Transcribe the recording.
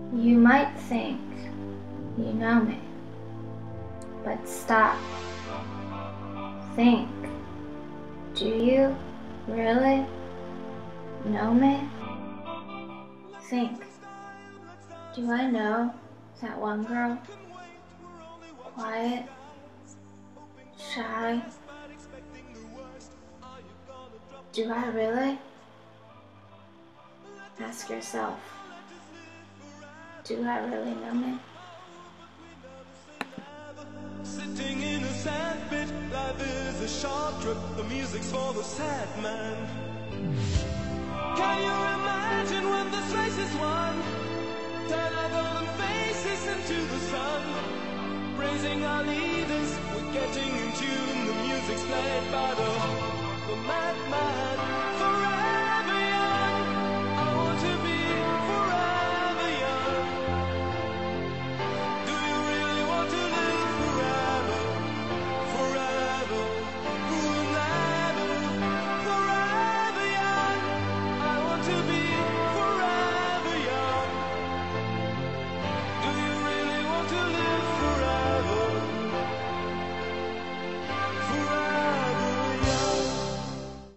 You might think you know me, but stop. Think. Do you really know me? Think. Do I know that one girl? Quiet, shy. Do I really? Ask yourself. Do I really know me? Sitting in a sandpit, life is a short trip. The music's for the sad man. Can you imagine when this race is won? Turn our golden faces into the sun. Praising our leaders, we're getting in tune. The music's played by the madman forever.